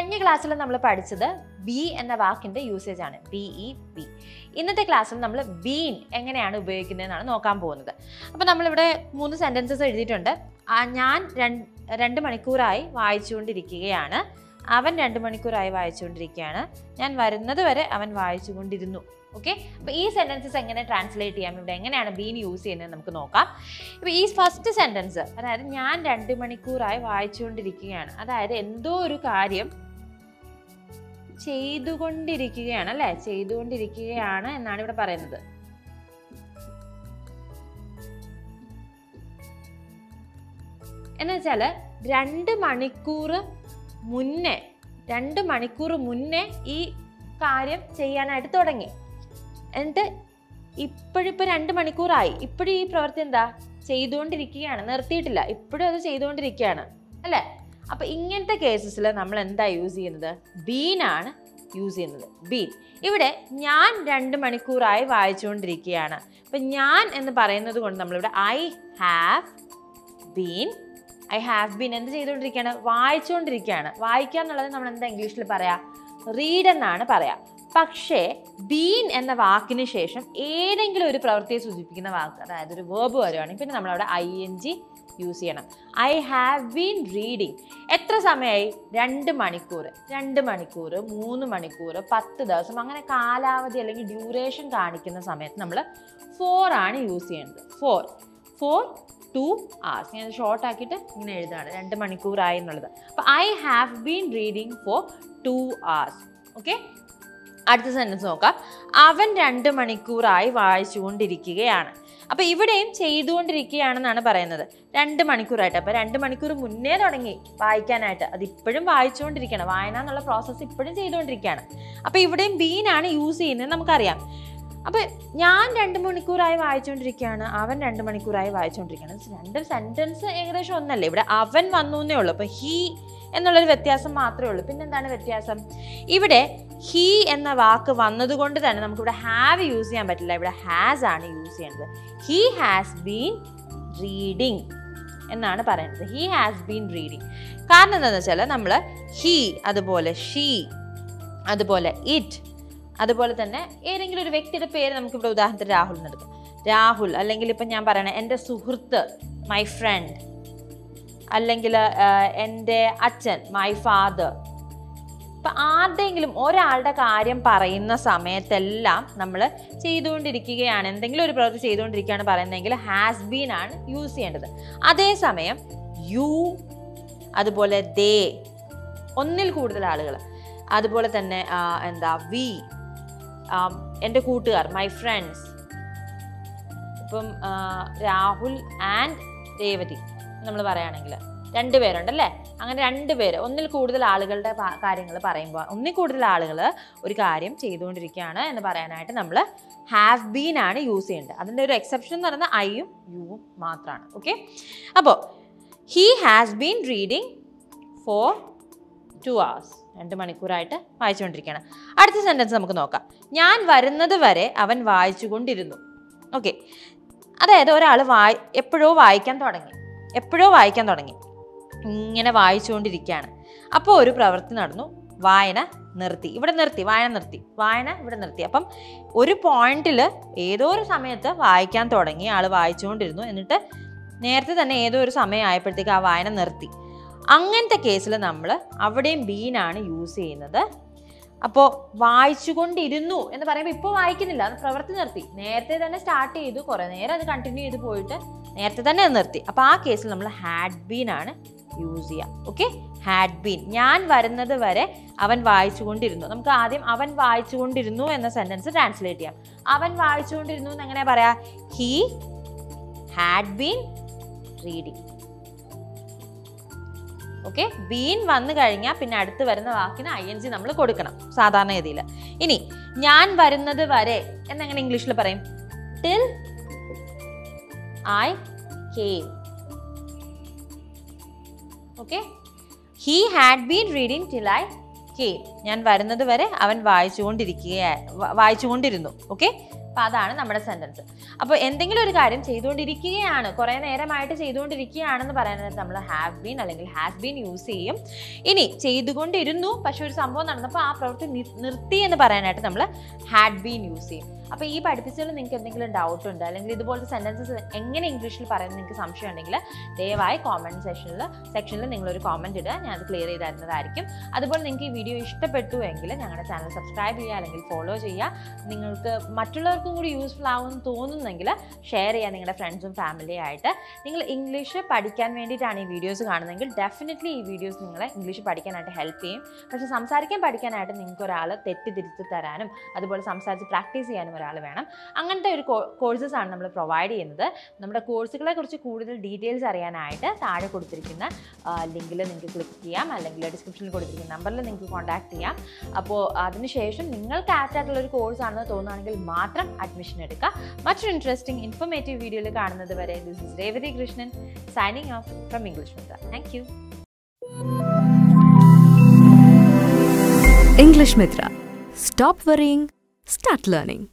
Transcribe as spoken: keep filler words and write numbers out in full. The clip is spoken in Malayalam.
കഴിഞ്ഞ ക്ലാസ്സിൽ നമ്മൾ പഠിച്ചത് ബി എന്ന വാക്കിൻ്റെ യൂസേജ് ആണ്, ബി ഇ ബി. ഇന്നത്തെ ക്ലാസ്സിൽ നമ്മൾ ബീൻ എങ്ങനെയാണ് ഉപയോഗിക്കുന്നതെന്നാണ് നോക്കാൻ പോകുന്നത്. അപ്പോൾ നമ്മളിവിടെ മൂന്ന് സെൻറ്റൻസസ് എഴുതിയിട്ടുണ്ട്. ഞാൻ രണ്ട് രണ്ട് മണിക്കൂറായി വായിച്ചുകൊണ്ടിരിക്കുകയാണ്, അവൻ രണ്ട് മണിക്കൂറായി വായിച്ചുകൊണ്ടിരിക്കുകയാണ്, ഞാൻ വരുന്നത് വരെ അവൻ വായിച്ചുകൊണ്ടിരുന്നു. ഓക്കെ, അപ്പോൾ ഈ സെൻറ്റൻസസ് എങ്ങനെ ട്രാൻസ്ലേറ്റ് ചെയ്യാം, ഇവിടെ എങ്ങനെയാണ് ബീൻ യൂസ് ചെയ്യുന്നത് നമുക്ക് നോക്കാം. ഇപ്പോൾ ഈ ഫസ്റ്റ് സെൻറ്റൻസ്, അതായത് ഞാൻ രണ്ട് മണിക്കൂറായി വായിച്ചുകൊണ്ടിരിക്കുകയാണ്, അതായത് എന്തോ ഒരു കാര്യം ചെയ്തുകൊണ്ടിരിക്കുകയാണ് അല്ലേ, ചെയ്തുകൊണ്ടിരിക്കുകയാണ് എന്നാണ് ഇവിടെ പറയുന്നത്. എന്ന് വെച്ചാൽ രണ്ട് മണിക്കൂർ മുന്നേ രണ്ട് മണിക്കൂർ മുന്നേ ഈ കാര്യം ചെയ്യാനായിട്ട് തുടങ്ങി. എന്നിട്ട് ഇപ്പോഴിപ്പോൾ രണ്ട് മണിക്കൂറായി, ഇപ്പോഴും ഈ പ്രവൃത്തി എന്താ ചെയ്തുകൊണ്ടിരിക്കുകയാണ്, നിർത്തിയിട്ടില്ല, ഇപ്പോഴും അത് ചെയ്തുകൊണ്ടിരിക്കുകയാണ് അല്ലേ. അപ്പം ഇങ്ങനത്തെ കേസസിൽ നമ്മൾ എന്താ യൂസ് ചെയ്യുന്നത്, ബീനാണ് യൂസ് ചെയ്യുന്നത്, ബീൻ. ഇവിടെ ഞാൻ രണ്ട് മണിക്കൂറായി വായിച്ചുകൊണ്ടിരിക്കുകയാണ്. അപ്പം ഞാൻ എന്ന് പറയുന്നത് കൊണ്ട് നമ്മളിവിടെ I have been I have been എന്ത് ചെയ്തുകൊണ്ടിരിക്കുകയാണ്, വായിച്ചുകൊണ്ടിരിക്കുകയാണ്. വായിക്കുക എന്നുള്ളത് നമ്മൾ എന്താ ഇംഗ്ലീഷിൽ പറയാം, റീഡ് എന്നാണ് പറയാം. പക്ഷേ ബീൻ എന്ന വാക്കിന് ശേഷം ഏതെങ്കിലും ഒരു പ്രവൃത്തിയെ സൂചിപ്പിക്കുന്ന വാക്ക്, അതായത് ഒരു വേർബ് വരുവാണെങ്കിൽ പിന്നെ നമ്മളവിടെ ഐ എൻ ജി യൂസ് ചെയ്യണം. I have been reading. എത്ര സമയമായി, രണ്ട് മണിക്കൂർ രണ്ട് മണിക്കൂർ മൂന്ന് മണിക്കൂർ പത്ത് ദിവസം, അങ്ങനെ കാലാവധി അല്ലെങ്കിൽ ഡ്യൂറേഷൻ കാണിക്കുന്ന സമയത്ത് നമ്മൾ ഫോർ ആണ് യൂസ് ചെയ്യുന്നത്. For for two hours. ഞാൻ ഷോർട്ട് ആക്കിയിട്ട് ഇങ്ങനെ എഴുതാണ്, രണ്ട് മണിക്കൂറായി എന്നുള്ളത്. അപ്പോൾ I have been reading for two hours. Okay, അടുത്ത സെൻറ്റൻസ് നോക്കാം. അവൻ രണ്ട് മണിക്കൂറായി വായിച്ചുകൊണ്ടിരിക്കുകയാണ്. അപ്പോൾ ഇവിടെയും ചെയ്തുകൊണ്ടിരിക്കുകയാണെന്നാണ് പറയുന്നത്, രണ്ട് മണിക്കൂറായിട്ട്. അപ്പോൾ രണ്ട് മണിക്കൂർ മുന്നേ തുടങ്ങി വായിക്കാനായിട്ട്, അതിപ്പോഴും വായിച്ചുകൊണ്ടിരിക്കുകയാണ്, വായന എന്നുള്ള പ്രോസസ്സ് ഇപ്പോഴും ചെയ്തുകൊണ്ടിരിക്കുകയാണ്. അപ്പോൾ ഇവിടെയും ബീനാണ് യൂസ് ചെയ്യുന്നത് നമുക്കറിയാം. അപ്പോൾ ഞാൻ രണ്ട് മണിക്കൂറായി വായിച്ചുകൊണ്ടിരിക്കുകയാണ്, അവൻ രണ്ട് മണിക്കൂറായി വായിച്ചുകൊണ്ടിരിക്കുകയാണ്. രണ്ട് സെൻറ്റൻസ് ഏകദേശം ഒന്നല്ലേ, ഇവിടെ അവൻ വന്നു എന്നേ ഉള്ളൂ. അപ്പോൾ ഹീ എന്നുള്ളൊരു വ്യത്യാസം മാത്രമേ ഉള്ളൂ. പിന്നെന്താണ് വ്യത്യാസം, ഇവിടെ ഹീ എന്ന വാക്ക് വന്നതുകൊണ്ട് തന്നെ നമുക്കിവിടെ ഹാവ് യൂസ് ചെയ്യാൻ പറ്റില്ല, ഇവിടെ ഹാസ് ആണ് യൂസ് ചെയ്യേണ്ടത്. ഹീ ഹാസ് ബീൻ റീഡിങ് എന്നാണ് പറയുന്നത്, ഹീ ഹാസ് ബീൻ റീഡിങ്. കാരണം എന്താണെന്ന് വെച്ചാൽ നമ്മൾ ഹീ, അതുപോലെ ഷീ, അതുപോലെ ഇറ്റ്, അതുപോലെ തന്നെ ഏതെങ്കിലും ഒരു വ്യക്തിയുടെ പേര് നമുക്കിവിടെ ഉദാഹരണത്തിന് രാഹുൽ എന്നെടുക്കാം. രാഹുൽ, അല്ലെങ്കിൽ ഇപ്പം ഞാൻ പറയണേ എൻ്റെ സുഹൃത്ത്, മൈ ഫ്രണ്ട്, അല്ലെങ്കിൽ എൻ്റെ അച്ഛൻ, മൈ ഫാദർ. ഇപ്പം ആരുടെയെങ്കിലും ഒരാളുടെ കാര്യം പറയുന്ന സമയത്തെല്ലാം നമ്മൾ ചെയ്തുകൊണ്ടിരിക്കുകയാണ്, എന്തെങ്കിലും ഒരു പ്രവൃത്തി ചെയ്തുകൊണ്ടിരിക്കുകയാണ് പറയുന്നതെങ്കിൽ ഹാസ് ബീൻ ആണ് യൂസ് ചെയ്യേണ്ടത്. അതേസമയം യു, അതുപോലെ ദേ, ഒന്നിൽ കൂടുതൽ ആളുകൾ, അതുപോലെ തന്നെ എന്താ വി, എൻ്റെ കൂട്ടുകാർ, മൈ ഫ്രണ്ട്സ്. ഇപ്പം രാഹുൽ ആൻഡ് രേവതി നമ്മൾ പറയുകയാണെങ്കിൽ രണ്ട് പേരുണ്ടല്ലേ, അങ്ങനെ രണ്ട് പേര്, ഒന്നിൽ കൂടുതൽ ആളുകളുടെ കാര്യങ്ങൾ പറയുമ്പോൾ, ഒന്നിൽ കൂടുതൽ ആളുകൾ ഒരു കാര്യം ചെയ്തുകൊണ്ടിരിക്കുകയാണ് എന്ന് പറയാനായിട്ട് നമ്മൾ ഹാവ് ബീൻ ആണ് യൂസ് ചെയ്യേണ്ടത്. അതിൻ്റെ ഒരു എക്സെപ്ഷൻ എന്ന് പറയുന്നത് ഐയും യുവും മാത്രമാണ്. ഓക്കെ, അപ്പോൾ he has been reading for two hours, രണ്ട് മണിക്കൂറായിട്ട് വായിച്ചുകൊണ്ടിരിക്കുകയാണ്. അടുത്ത സെൻറ്റൻസ് നമുക്ക് നോക്കാം. ഞാൻ വരുന്നത് വരെ അവൻ വായിച്ചുകൊണ്ടിരുന്നു. ഓക്കെ, അതായത് ഒരാൾ വായി എപ്പോഴോ വായിക്കാൻ തുടങ്ങി എപ്പോഴോ വായിക്കാൻ തുടങ്ങി ഇങ്ങനെ വായിച്ചുകൊണ്ടിരിക്കുകയാണ്. അപ്പോൾ ഒരു പ്രവൃത്തി നടന്നു, വായന നിർത്തി, ഇവിടെ നിർത്തി, വായന നിർത്തി, വായന ഇവിടെ നിർത്തി. അപ്പം ഒരു പോയിന്റിൽ ഏതോ ഒരു സമയത്ത് വായിക്കാൻ തുടങ്ങി, ആൾ വായിച്ചുകൊണ്ടിരുന്നു, എന്നിട്ട് നേരത്തെ തന്നെ ഏതോ ഒരു സമയം ആയപ്പോഴത്തേക്ക് ആ വായന നിർത്തി. അങ്ങനത്തെ കേസിൽ നമ്മൾ അവിടെയും ബീനാണ് യൂസ് ചെയ്യുന്നത്. അപ്പോൾ വായിച്ചുകൊണ്ടിരുന്നു എന്ന് പറയുമ്പോൾ ഇപ്പോൾ വായിക്കുന്നില്ല, അത് പ്രവൃത്തി നിർത്തി, നേരത്തെ തന്നെ സ്റ്റാർട്ട് ചെയ്തു, കുറേ നേരം അത് കണ്ടിന്യൂ ചെയ്ത് പോയിട്ട് നേരത്തെ തന്നെ അത് നിർത്തി. അപ്പോൾ ആ കേസിൽ നമ്മൾ ഹാഡ് ബീൻ ആണ് യൂസ് ചെയ്യാം. Okay, had been. ഞാൻ വരുന്നത് വരെ അവൻ വായിച്ചുകൊണ്ടിരുന്നു. നമുക്ക് ആദ്യം അവൻ വായിച്ചുകൊണ്ടിരുന്നു എന്ന സെൻറ്റൻസ് ട്രാൻസ്ലേറ്റ് ചെയ്യാം. അവൻ വായിച്ചുകൊണ്ടിരുന്നു എന്ന് എങ്ങനെ പറയാം, he had been reading. Okay, been വന്നു കഴിഞ്ഞാൽ പിന്നെ അടുത്ത് വരുന്ന വാക്കിന് ഐ എൻ ജി നമ്മൾ കൊടുക്കണം സാധാരണഗതിയിൽ. ഇനി ഞാൻ വരുന്നത് വരെ എന്നെങ്ങനെ ഇംഗ്ലീഷിൽ പറയും, till I came. Okay, he had been reading till I came. ഞാൻ വരുന്നത് വരെ അവൻ വായിച്ചുകൊണ്ടിരിക്കുക വായിച്ചുകൊണ്ടിരുന്നു. ഓക്കെ, അപ്പോൾ അതാണ് നമ്മുടെ സെൻറ്റൻസ്. അപ്പോൾ എന്തെങ്കിലും ഒരു കാര്യം ചെയ്തുകൊണ്ടിരിക്കുകയാണ്, കുറേ നേരമായിട്ട് ചെയ്തുകൊണ്ടിരിക്കുകയാണെന്ന് പറയുന്നത് നമ്മൾ ഹാവ് ബീൻ അല്ലെങ്കിൽ ഹാസ് ബീൻ യൂസ് ചെയ്യും. ഇനി ചെയ്തുകൊണ്ടിരുന്നു പക്ഷെ ഒരു സംഭവം നടന്നപ്പോൾ ആ പ്രവൃത്തി നിർത്തി എന്ന് പറയാനായിട്ട് നമ്മൾ ഹാഡ് ബീൻ യൂസ് ചെയ്യും. അപ്പോൾ ഈ പഠിപ്പിച്ചതിൽ നിങ്ങൾക്ക് എന്തെങ്കിലും ഡൗട്ട് ഉണ്ട് അല്ലെങ്കിൽ ഇതുപോലത്തെ സെൻറ്റൻസസ് എങ്ങനെ ഇംഗ്ലീഷിൽ പറയുന്നത് നിങ്ങൾക്ക് സംശയം ഉണ്ടെങ്കിൽ ദയവായി കോമൻറ്റ് സെക്ഷനിൽ സെക്ഷനിൽ നിങ്ങളൊരു കോമൻറ്റ് ഇടുക, ഞാൻ അത് ക്ലിയർ ചെയ്ത് തരുന്നതായിരിക്കും. അതുപോലെ നിങ്ങൾക്ക് ഈ വീഡിയോ ഇഷ്ടപ്പെട്ടു എങ്കിൽ ഞങ്ങളുടെ ചാനൽ സബ്സ്ക്രൈബ് ചെയ്യുക അല്ലെങ്കിൽ ഫോളോ ചെയ്യുക. നിങ്ങൾക്ക് മറ്റുള്ളവർക്കും കൂടി യൂസ്ഫുൾ ആവുമെന്ന് തോന്നുന്നെങ്കിൽ ഷെയർ ചെയ്യുക നിങ്ങളുടെ ഫ്രണ്ട്സും ഫാമിലിയും ആയിട്ട്. നിങ്ങൾ ഇംഗ്ലീഷ് പഠിക്കാൻ വേണ്ടിയിട്ടാണ് ഈ വീഡിയോസ് കാണുന്നതെങ്കിൽ ഡെഫിനറ്റ്ലി ഈ വീഡിയോസ് നിങ്ങളെ ഇംഗ്ലീഷ് പഠിക്കാനായിട്ട് ഹെൽപ്പ് ചെയ്യും. പക്ഷേ സംസാരിക്കാൻ പഠിക്കാനായിട്ട് നിങ്ങൾക്ക് ഒരാൾ തെറ്റിദ്ധരിച്ച് തരാനും അതുപോലെ സംസാരിച്ച് പ്രാക്ടീസ് ചെയ്യാനും ഒരാൾ വേണം. അങ്ങനത്തെ ഒരു കോഴ്സസ് ആണ് നമ്മൾ പ്രൊവൈഡ് ചെയ്യുന്നത്. നമ്മുടെ കോഴ്സുകളെ കുറിച്ച് കൂടുതൽ ഡീറ്റെയിൽസ് അറിയാനായിട്ട് താഴെ കൊടുത്തിരിക്കുന്ന ലിങ്കിൽ നിങ്ങൾക്ക് ക്ലിക്ക് ചെയ്യാം അല്ലെങ്കിൽ ഡിസ്ക്രിപ്ഷനിൽ കൊടുത്തിരിക്കുന്ന നമ്പറിൽ നിങ്ങൾക്ക് കോൺടാക്ട് ചെയ്യാം. അപ്പോൾ അതിനുശേഷം നിങ്ങൾക്ക് ആപ്റ്റ് ആയിട്ടുള്ള ഒരു കോഴ്സ് ആണെന്ന് തോന്നുകയാണെങ്കിൽ മാത്രം അഡ്മിഷൻ എടുക്കുക. മറ്റൊരു ഇൻട്രസ്റ്റിംഗ് ഇൻഫോർമേറ്റീവ് വീഡിയോയിൽ കാണുന്നത് വരെ this is Revathi Krishnan signing off from English Mitra. Thank you. English Mitra. Stop worrying, start learning.